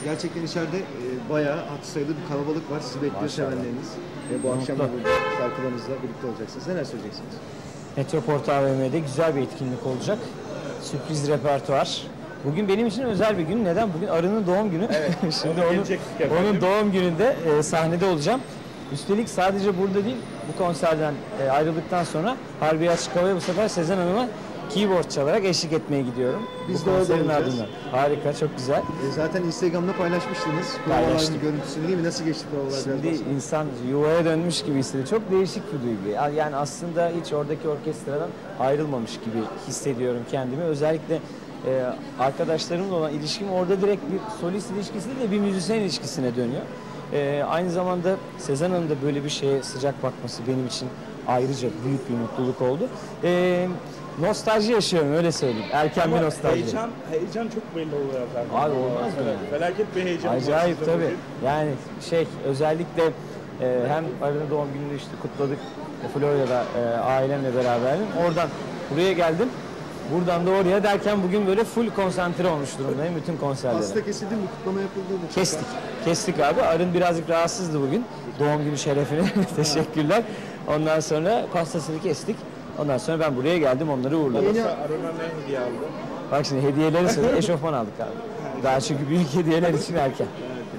Gerçekten içeride bayağı hatı sayılı bir kalabalık var. Sizi bekliyor Maşallah. sevenleriniz. Bu akşam da burada şarkılarınızla birlikte olacaksınız. Neler söyleyeceksiniz? Metroport AVM'de güzel bir etkinlik olacak. Sürpriz repertuar. Bugün benim için özel bir gün. Neden? Bugün Arı'nın doğum günü. Evet. Şimdi onun doğum gününde sahnede olacağım. Üstelik sadece burada değil, bu konserden ayrıldıktan sonra Harbiye Açık Hava'ya bu sefer Sezen Hanım'a keyboard çalarak eşlik etmeye gidiyorum. Biz bu de orada konserin olacağız. ardından. Harika, çok güzel. Zaten Instagram'da paylaşmıştınız. Provaların görüntüsünü değil mi? Nasıl geçti provalar? Şimdi insan yuvaya dönmüş gibi hissediyor. Çok değişik bir duygu. Yani aslında hiç oradaki orkestradan ayrılmamış gibi hissediyorum kendimi. Özellikle arkadaşlarımla olan ilişkim orada direkt bir solist ilişkisi değil de bir müzisyen ilişkisine dönüyor. Aynı zamanda Sezen Hanım da böyle bir şeye sıcak bakması benim için ayrıca büyük bir mutluluk oldu. Nostalji yaşıyorum, öyle söyleyeyim. Erken bir nostalji. Heyecan çok belli oluyor zaten. Abi olmaz mı yani? Felaket bir heyecan. Acayip tabii. Yani özellikle hem Arı'nın doğum gününü işte kutladık. Florya'da ailemle beraberdim. Oradan buraya geldim. Buradan da oraya derken bugün böyle full konsantre olmuş durumdayım bütün konserlere. Pasta kesildi mi? Kutlama yapıldı mı? Kestik abi. Arın birazcık rahatsızdı bugün. Doğum günü şerefine. Teşekkürler. Ondan sonra pastasını kestik. Ondan sonra ben buraya geldim, onları uğurladım. Arı'na ne hediye aldı? Bak şimdi hediyeleri söyle. Eşofman aldık abi. Daha çünkü büyük hediyeler için erken.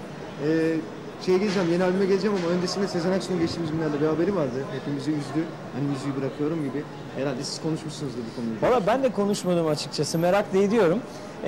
Geleceğim, yeni albüme geleceğim ama öncesinde Sezen Aksu'nun geçtiğimiz günlerde bir haberi vardı. Hepimizi üzdü. Hani müziği bırakıyorum gibi. Herhalde siz konuşmuşsunuzdur bu konuyu. Valla ben de konuşmadım açıkçası. Merak da ediyorum.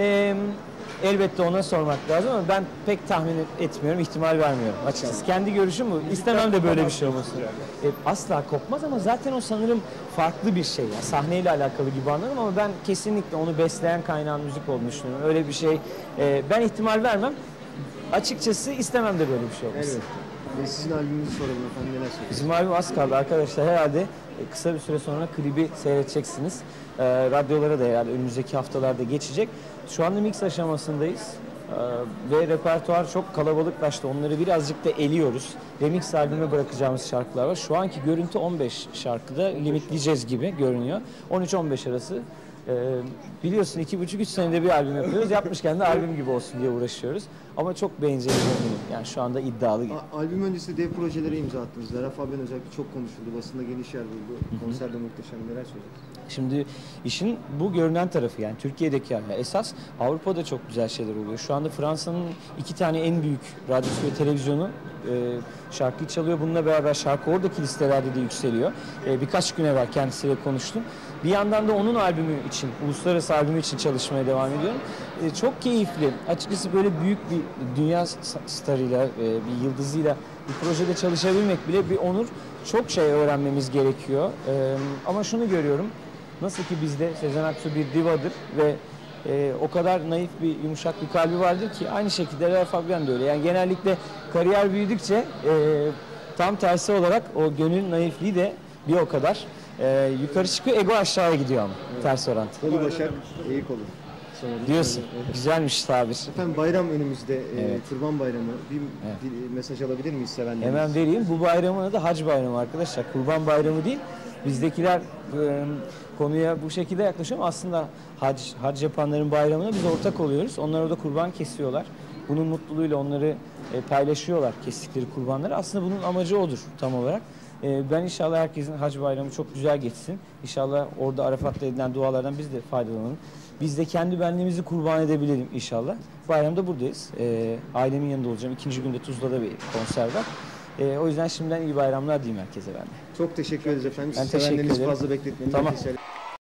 Elbette ona sormak lazım ama ben pek tahmin etmiyorum, ihtimal vermiyorum açıkçası. Kendi görüşüm bu. İstemem de böyle bir şey olmasın. Asla kopmaz ama zaten o sanırım farklı bir şey. Yani sahneyle alakalı gibi anladım ama ben kesinlikle onu besleyen kaynağın müzik olduğunu düşünüyorum. Öyle bir şey ben ihtimal vermem. Açıkçası istemem de böyle bir şey olmasın. Evet. Sizin albümünüzü soralım efendim, neler söylüyorsunuz? Bizim albüm az kaldı arkadaşlar. Herhalde kısa bir süre sonra klibi seyredeceksiniz. Radyolara da herhalde önümüzdeki haftalarda geçecek. Şu anda mix aşamasındayız. Ve repertuar çok kalabalıklaştı. Onları birazcık da eliyoruz. Remix albüme bırakacağımız şarkılar var. Şu anki görüntü 15 şarkıda limitleyeceğiz gibi görünüyor. 13-15 arası. Biliyorsun 2,5-3 senede bir albüm yapıyoruz. Yapmışken de albüm gibi olsun diye uğraşıyoruz. Ama çok beğeneceğiniz eminim. Yani şu anda iddialı gibi. Albüm öncesi dev projelere imza attınız. Lara Fabian özellikle çok konuşuldu. Basında geniş yer buldu. Konserde muhteşem, neler söyleyeceksiniz? Şimdi işin bu görünen tarafı, yani Türkiye'deki yani esas Avrupa'da çok güzel şeyler oluyor. Şu anda Fransa'nın 2 tane en büyük radyosu ve televizyonu şarkıyı çalıyor. Bununla beraber şarkı oradaki listelerde de yükseliyor. Birkaç gün evvel kendisiyle konuştum. Bir yandan da onun albümü için, uluslararası albümü için çalışmaya devam ediyorum. Çok keyifli. Açıkçası böyle büyük bir dünya starıyla, bir yıldızıyla bir projede çalışabilmek bile bir onur. Çok şey öğrenmemiz gerekiyor. Ama şunu görüyorum. Nasıl ki bizde Sezen Aksu bir divadır ve o kadar naif bir, yumuşak bir kalbi vardır ki aynı şekilde Lara Fabian da öyle. Yani genellikle kariyer büyüdükçe tam tersi olarak o gönül naifliği de bir o kadar yukarı çıkıyor, ego aşağıya gidiyor ama ters orantı. Kolu başak, eğik olur. Diyorsun. Evet. Güzelmiş tabir. Efendim bayram önümüzde, Kurban Bayramı. Bir mesaj alabilir miyiz sevenleriniz? Hemen vereyim. Bu bayramın adı Hac Bayramı arkadaşlar. Kurban Bayramı değil. Bizdekiler konuya bu şekilde yaklaşıyor ama aslında hac yapanların bayramına biz ortak oluyoruz. Onlar orada kurban kesiyorlar. Bunun mutluluğuyla onları paylaşıyorlar, kestikleri kurbanları. Aslında bunun amacı odur tam olarak. Ben inşallah herkesin hac bayramı çok güzel geçsin. İnşallah orada Arafat'ta edilen dualardan biz de faydalanalım. Biz de kendi benliğimizi kurban edebilelim inşallah. Bayramda buradayız. Ailemin yanında olacağım. 2. günde Tuzla'da bir konser var. O yüzden şimdiden iyi bayramlar diyeyim herkese ben de. Çok teşekkür ederiz efendim. Ben teşekkür ederim. Fazla bekletmeyin. Tamam.